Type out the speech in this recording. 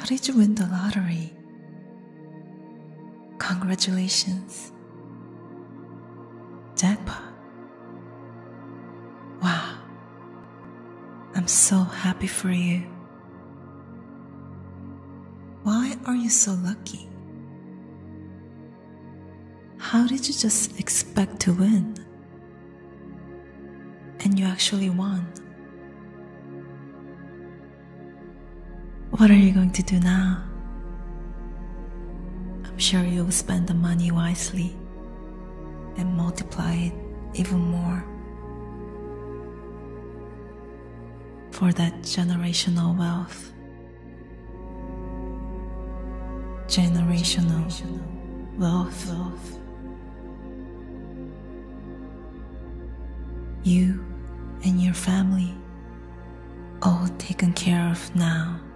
How did you win the lottery? Congratulations. Jackpot. Wow. I'm so happy for you. Why are you so lucky? How did you just expect to win? And you actually won. What are you going to do now? I'm sure you'll spend the money wisely and multiply it even more for that generational wealth. Generational wealth. You and your family all taken care of now.